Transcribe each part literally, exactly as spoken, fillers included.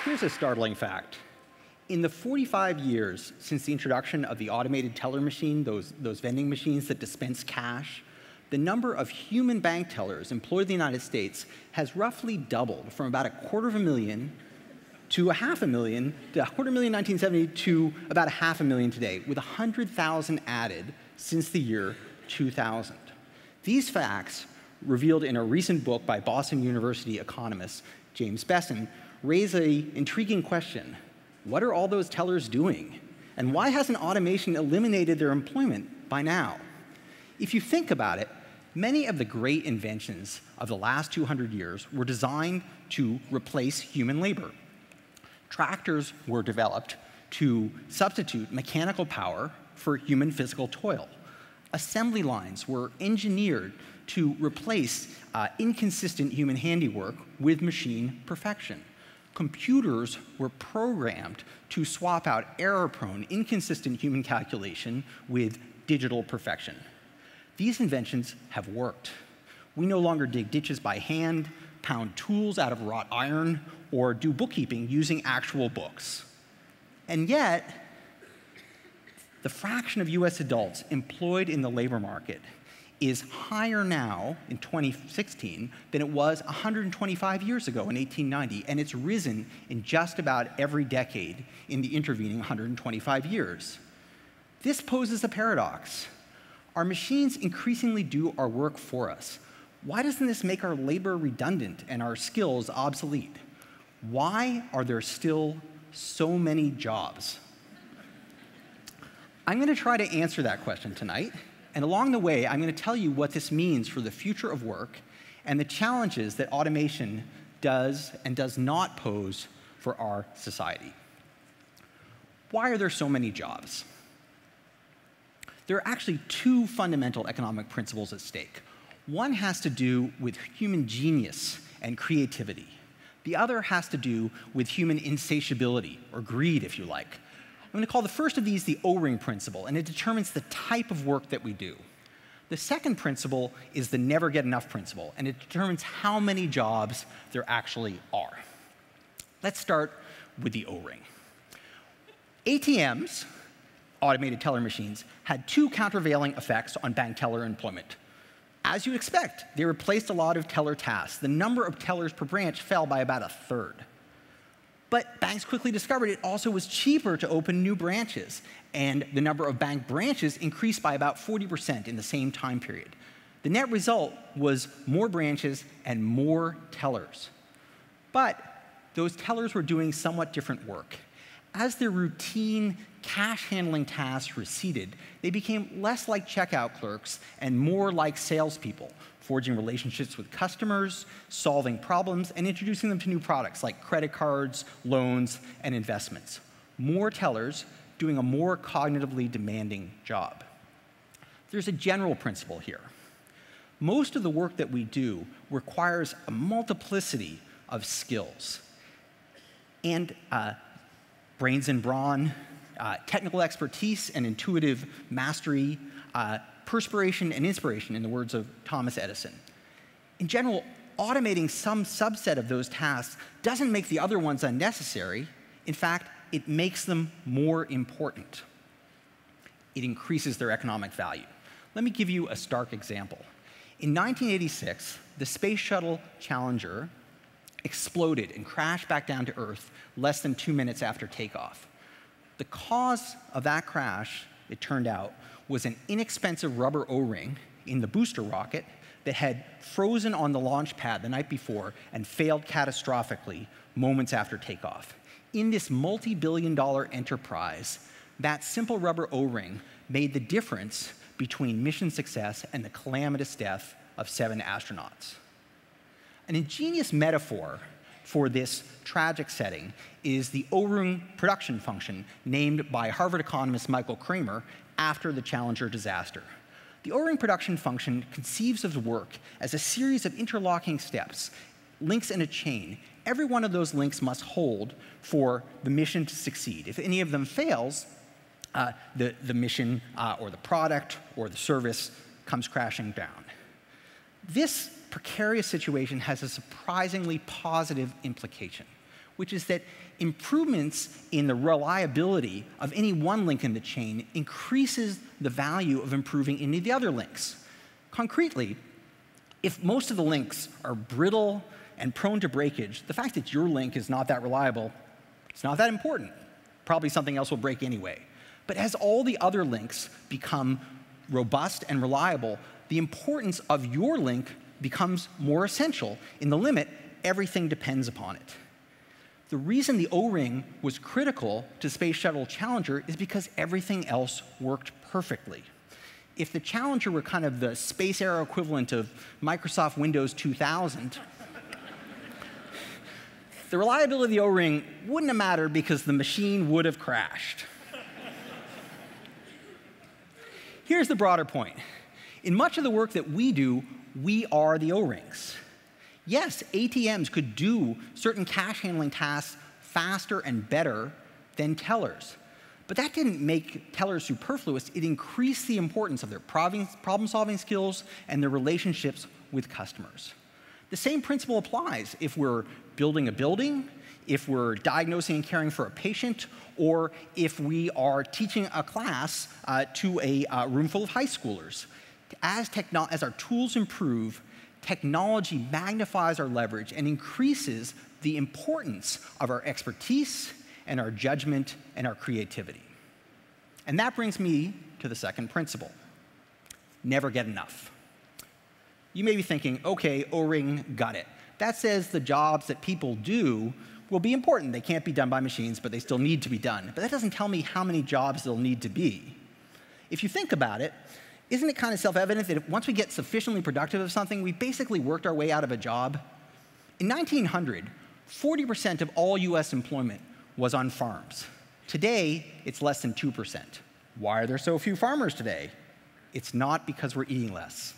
Here's a startling fact. In the forty-five years since the introduction of the automated teller machine, those, those vending machines that dispense cash, the number of human bank tellers employed in the United States has roughly doubled from about a quarter of a million to a half a million, to a quarter million in nineteen seventy to about a half a million today, with one hundred thousand added since the year two thousand. These facts, revealed in a recent book by Boston University economist James Besson, raise an intriguing question. What are all those tellers doing? And why hasn't automation eliminated their employment by now? If you think about it, many of the great inventions of the last two hundred years were designed to replace human labor. Tractors were developed to substitute mechanical power for human physical toil. Assembly lines were engineered to replace uh, inconsistent human handiwork with machine perfection. Computers were programmed to swap out error-prone, inconsistent human calculation with digital perfection. These inventions have worked. We no longer dig ditches by hand, pound tools out of wrought iron, or do bookkeeping using actual books. And yet, the fraction of U S adults employed in the labor market is higher now in twenty sixteen than it was one hundred twenty-five years ago in eighteen ninety, and it's risen in just about every decade in the intervening one hundred twenty-five years. This poses a paradox. Our machines increasingly do our work for us. Why doesn't this make our labor redundant and our skills obsolete? Why are there still so many jobs? I'm going to try to answer that question tonight. And along the way, I'm going to tell you what this means for the future of work and the challenges that automation does and does not pose for our society. Why are there so many jobs? There are actually two fundamental economic principles at stake. One has to do with human genius and creativity. The other has to do with human insatiability, or greed, if you like. I'm going to call the first of these the O-ring principle, and it determines the type of work that we do. The second principle is the never get enough principle, and it determines how many jobs there actually are. Let's start with the O-ring. A T Ms, automated teller machines, had two countervailing effects on bank teller employment. As you'd expect, they replaced a lot of teller tasks. The number of tellers per branch fell by about a third. But banks quickly discovered it also was cheaper to open new branches, and the number of bank branches increased by about forty percent in the same time period. The net result was more branches and more tellers. But those tellers were doing somewhat different work. As their routine cash handling tasks receded, they became less like checkout clerks and more like salespeople, forging relationships with customers, solving problems, and introducing them to new products like credit cards, loans, and investments. More tellers doing a more cognitively demanding job. There's a general principle here. Most of the work that we do requires a multiplicity of skills. And uh, brains and brawn, uh, technical expertise and intuitive mastery, uh, perspiration and inspiration, in the words of Thomas Edison. In general, automating some subset of those tasks doesn't make the other ones unnecessary. In fact, it makes them more important. It increases their economic value. Let me give you a stark example. In nineteen eighty-six, the Space Shuttle Challenger exploded and crashed back down to Earth less than two minutes after takeoff. The cause of that crash, it turned out, was an inexpensive rubber O-ring in the booster rocket that had frozen on the launch pad the night before and failed catastrophically moments after takeoff. In this multi-billion dollar enterprise, that simple rubber O-ring made the difference between mission success and the calamitous death of seven astronauts. An ingenious metaphor for this tragic setting is the O-ring production function named by Harvard economist Michael Kramer after the Challenger disaster. The O-ring production function conceives of the work as a series of interlocking steps, links in a chain. Every one of those links must hold for the mission to succeed. If any of them fails, uh, the, the mission uh, or the product or the service comes crashing down. This precarious situation has a surprisingly positive implication, which is that improvements in the reliability of any one link in the chain increases the value of improving any of the other links. Concretely, if most of the links are brittle and prone to breakage, the fact that your link is not that reliable, it's not that important. Probably something else will break anyway. But as all the other links become robust and reliable, the importance of your link becomes more essential. In the limit, everything depends upon it. The reason the O-ring was critical to Space Shuttle Challenger is because everything else worked perfectly. If the Challenger were kind of the space era equivalent of Microsoft Windows two thousand, the reliability of the O-ring wouldn't have mattered because the machine would have crashed. Here's the broader point. In much of the work that we do, we are the O-rings. Yes, A T Ms could do certain cash handling tasks faster and better than tellers. But that didn't make tellers superfluous. It increased the importance of their problem-solving skills and their relationships with customers. The same principle applies if we're building a building, if we're diagnosing and caring for a patient, or if we are teaching a class uh, to a uh, room full of high schoolers. As, as our tools improve, technology magnifies our leverage and increases the importance of our expertise and our judgment and our creativity. And that brings me to the second principle. Never get enough. You may be thinking, OK, O-ring, got it. That says the jobs that people do will be important. They can't be done by machines, but they still need to be done. But that doesn't tell me how many jobs there'll need to be. If you think about it, isn't it kind of self-evident that if once we get sufficiently productive of something, we basically worked our way out of a job? In nineteen hundred, forty percent of all U S employment was on farms. Today, it's less than two percent. Why are there so few farmers today? It's not because we're eating less.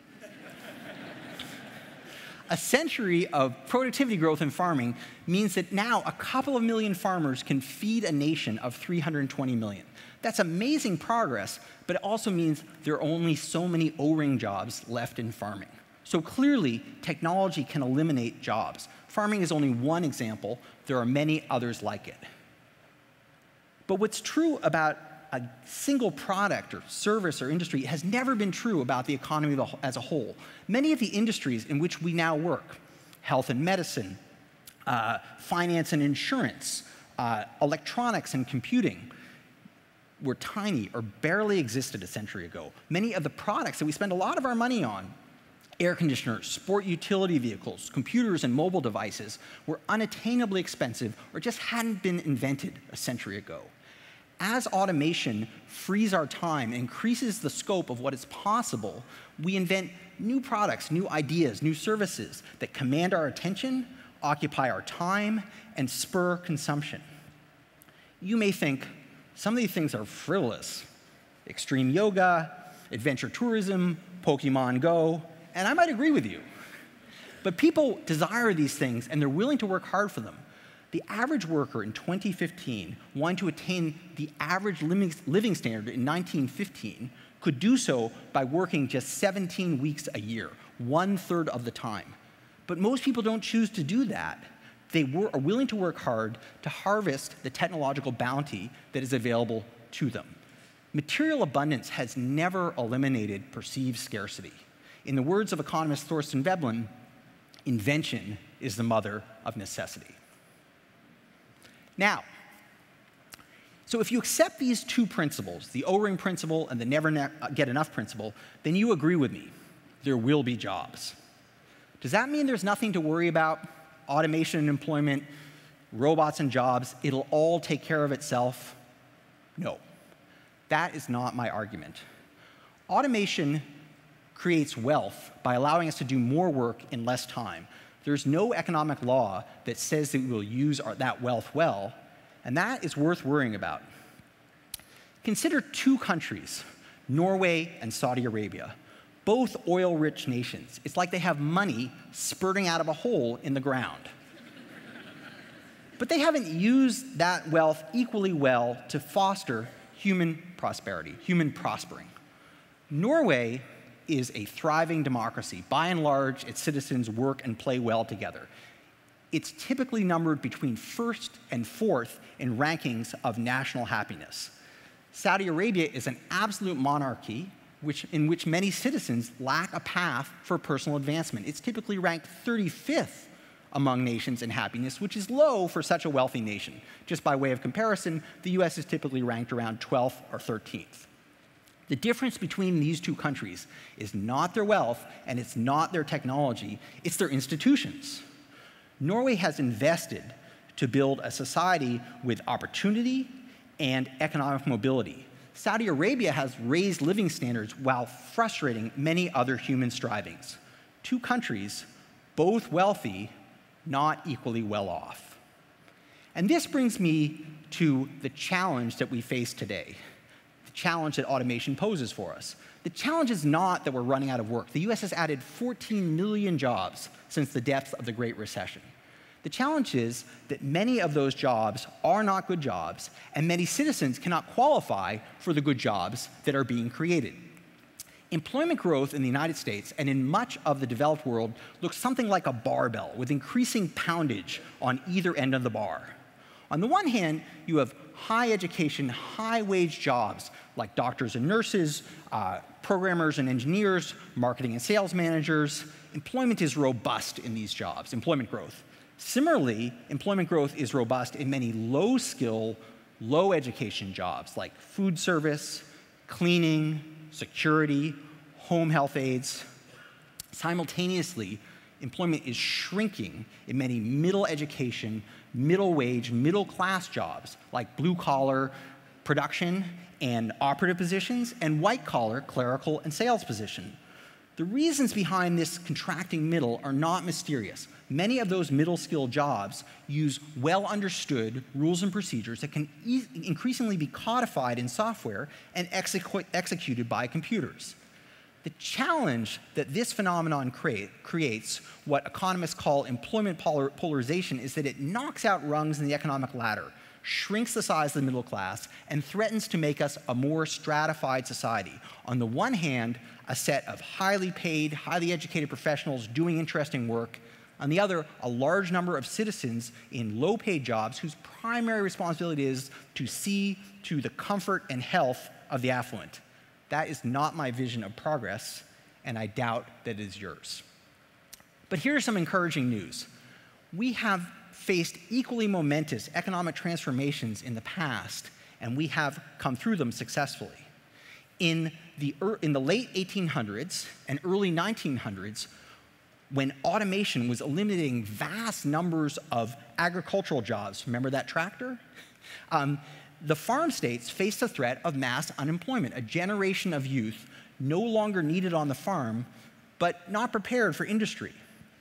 A century of productivity growth in farming means that now a couple of million farmers can feed a nation of three hundred twenty million. That's amazing progress, but it also means there are only so many O-ring jobs left in farming. So clearly, technology can eliminate jobs. Farming is only one example. There are many others like it. But what's true about a single product or service or industry has never been true about the economy as a whole. Many of the industries in which we now work, health and medicine, uh, finance and insurance, uh, electronics and computing, were tiny or barely existed a century ago. Many of the products that we spend a lot of our money on, air conditioners, sport utility vehicles, computers and mobile devices, were unattainably expensive or just hadn't been invented a century ago. As automation frees our time and increases the scope of what is possible, we invent new products, new ideas, new services that command our attention, occupy our time, and spur consumption. You may think, some of these things are frivolous. Extreme yoga, adventure tourism, Pokemon Go, and I might agree with you. But people desire these things, and they're willing to work hard for them. The average worker in twenty fifteen, wanting to attain the average living standard in nineteen fifteen, could do so by working just seventeen weeks a year, one-third of the time. But most people don't choose to do that. They are willing to work hard to harvest the technological bounty that is available to them. Material abundance has never eliminated perceived scarcity. In the words of economist Thorstein Veblen, invention is the mother of necessity. Now, so if you accept these two principles, the O-ring principle and the never ne get enough principle, then you agree with me. There will be jobs. Does that mean there's nothing to worry about? Automation and employment, robots and jobs, it'll all take care of itself? No. That is not my argument. Automation creates wealth by allowing us to do more work in less time. There's no economic law that says that we will use our, that wealth well, and that is worth worrying about. Consider two countries, Norway and Saudi Arabia, both oil-rich nations. It's like they have money spurting out of a hole in the ground. But they haven't used that wealth equally well to foster human prosperity, human prospering. Norway is a thriving democracy. By and large, its citizens work and play well together. it's typically numbered between first and fourth in rankings of national happiness. Saudi Arabia is an absolute monarchy which, in which many citizens lack a path for personal advancement. It's typically ranked thirty-fifth among nations in happiness, which is low for such a wealthy nation. Just by way of comparison, the U S is typically ranked around twelfth or thirteenth. The difference between these two countries is not their wealth and it's not their technology, it's their institutions. Norway has invested to build a society with opportunity and economic mobility. Saudi Arabia has raised living standards while frustrating many other human strivings. Two countries, both wealthy, not equally well off. And this brings me to the challenge that we face today, the challenge that automation poses for us. The challenge is not that we're running out of work. The U S has added fourteen million jobs since the depths of the Great Recession. The challenge is that many of those jobs are not good jobs, and many citizens cannot qualify for the good jobs that are being created. Employment growth in the United States and in much of the developed world looks something like a barbell with increasing poundage on either end of the bar. On the one hand, you have high education, high wage jobs like doctors and nurses, uh, programmers and engineers, marketing and sales managers. Employment is robust in these jobs, employment growth. Similarly, employment growth is robust in many low-skill, low-education jobs like food service, cleaning, security, home health aides. Simultaneously, employment is shrinking in many middle education, middle wage, middle class jobs like blue collar production and operative positions and white collar clerical and sales position. The reasons behind this contracting middle are not mysterious. Many of those middle skill jobs use well understood rules and procedures that can e increasingly be codified in software and execu executed by computers. The challenge that this phenomenon create, creates, what economists call employment polar polarization, is that it knocks out rungs in the economic ladder, shrinks the size of the middle class, and threatens to make us a more stratified society. On the one hand, a set of highly paid, highly educated professionals doing interesting work. On the other, a large number of citizens in low-paid jobs whose primary responsibility is to see to the comfort and health of the affluent. That is not my vision of progress, and I doubt that it is yours. But here's some encouraging news. We have faced equally momentous economic transformations in the past, and we have come through them successfully. In the, in the late eighteen hundreds and early nineteen hundreds, when automation was eliminating vast numbers of agricultural jobs, remember that tractor? Um, the farm states faced the threat of mass unemployment, a generation of youth no longer needed on the farm, but not prepared for industry.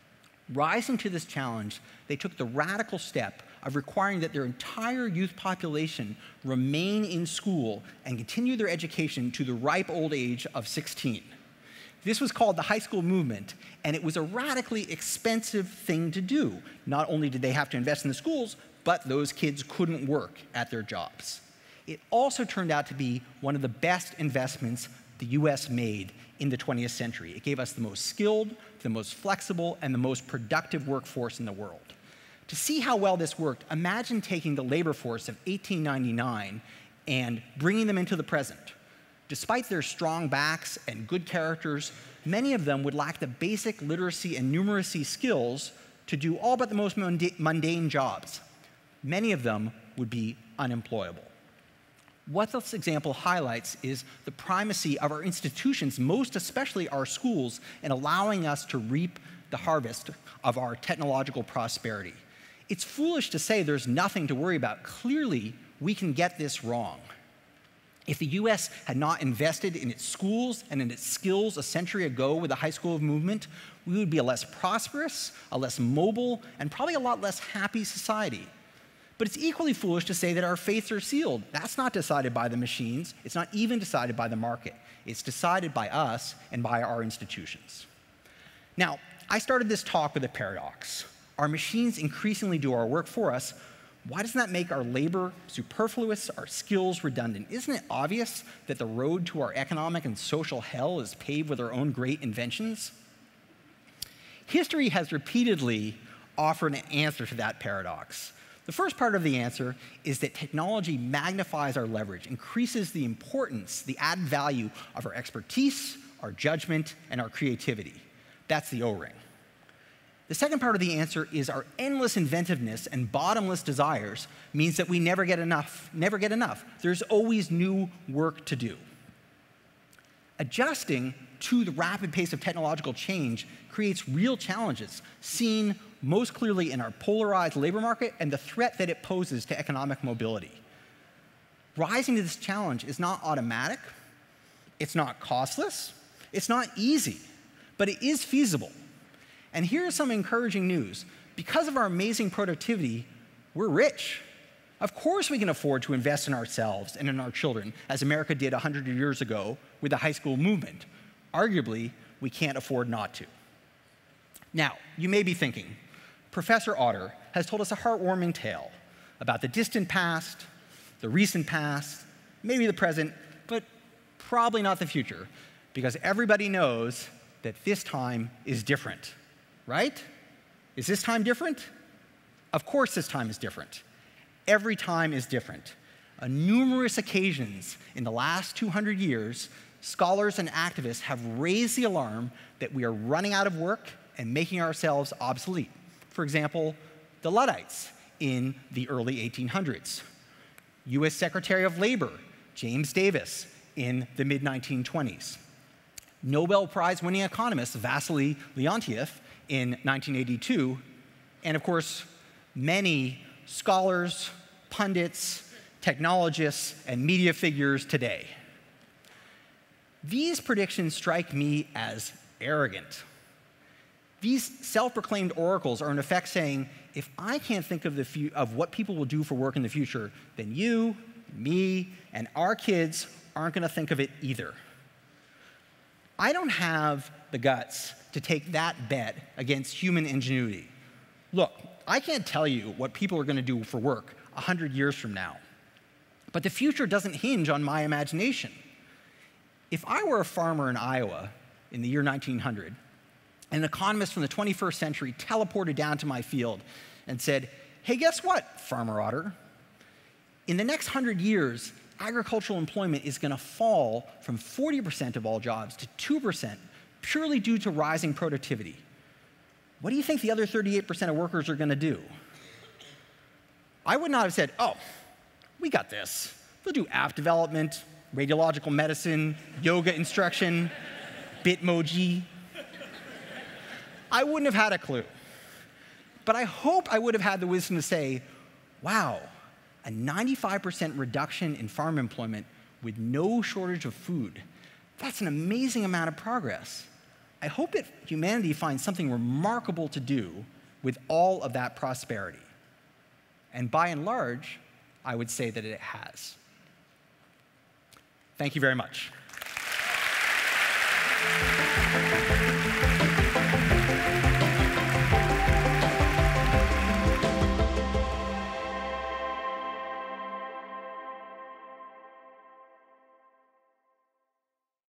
Rising to this challenge, they took the radical step of requiring that their entire youth population remain in school and continue their education to the ripe old age of sixteen. This was called the high school movement, and it was a radically expensive thing to do. Not only did they have to invest in the schools, but those kids couldn't work at their jobs. It also turned out to be one of the best investments the U S made in the twentieth century. It gave us the most skilled, the most flexible, and the most productive workforce in the world. To see how well this worked, imagine taking the labor force of eighteen ninety-nine and bringing them into the present. Despite their strong backs and good characters, many of them would lack the basic literacy and numeracy skills to do all but the most mundane jobs. Many of them would be unemployable. What this example highlights is the primacy of our institutions, most especially our schools, in allowing us to reap the harvest of our technological prosperity. It's foolish to say there's nothing to worry about. Clearly, we can get this wrong. If the U S had not invested in its schools and in its skills a century ago with the high school movement, we would be a less prosperous, a less mobile, and probably a lot less happy society. But it's equally foolish to say that our fates are sealed. That's not decided by the machines. It's not even decided by the market. It's decided by us and by our institutions. Now, I started this talk with a paradox. Our machines increasingly do our work for us. Why doesn't that make our labor superfluous, our skills redundant? Isn't it obvious that the road to our economic and social hell is paved with our own great inventions? History has repeatedly offer an answer to that paradox. The first part of the answer is that technology magnifies our leverage, increases the importance, the added value of our expertise, our judgment, and our creativity. That's the O-ring. The second part of the answer is our endless inventiveness and bottomless desires means that we never get enough, never get enough. There's always new work to do. Adjusting to the rapid pace of technological change creates real challenges, seen most clearly in our polarized labor market and the threat that it poses to economic mobility. Rising to this challenge is not automatic, it's not costless, it's not easy, but it is feasible. And here's some encouraging news. Because of our amazing productivity, we're rich. Of course we can afford to invest in ourselves and in our children, as America did one hundred years ago with the high school movement. Arguably, we can't afford not to. Now, you may be thinking, Professor Autor has told us a heartwarming tale about the distant past, the recent past, maybe the present, but probably not the future, because everybody knows that this time is different, right? Is this time different? Of course this time is different. Every time is different. On numerous occasions in the last two hundred years, scholars and activists have raised the alarm that we are running out of work and making ourselves obsolete. For example, the Luddites in the early eighteen hundreds. U S Secretary of Labor, James Davis, in the mid nineteen twenties. Nobel Prize-winning economist Vasily Leontief in nineteen eighty-two. And of course, many scholars, pundits, technologists, and media figures today. These predictions strike me as arrogant. These self-proclaimed oracles are in effect saying, if I can't think of, the of what people will do for work in the future, then you, me, and our kids aren't going to think of it either. I don't have the guts to take that bet against human ingenuity. Look, I can't tell you what people are going to do for work one hundred years from now. But the future doesn't hinge on my imagination. If I were a farmer in Iowa in the year nineteen hundred, an economist from the twenty-first century teleported down to my field and said, hey, guess what, Farmer Autor? In the next one hundred years, agricultural employment is going to fall from forty percent of all jobs to two percent purely due to rising productivity. What do you think the other thirty-eight percent of workers are going to do? I would not have said, oh, we got this. They'll do app development, radiological medicine, yoga instruction, Bitmoji. I wouldn't have had a clue. But I hope I would have had the wisdom to say, wow, a ninety-five percent reduction in farm employment with no shortage of food. That's an amazing amount of progress. I hope that humanity finds something remarkable to do with all of that prosperity. And by and large, I would say that it has. Thank you very much.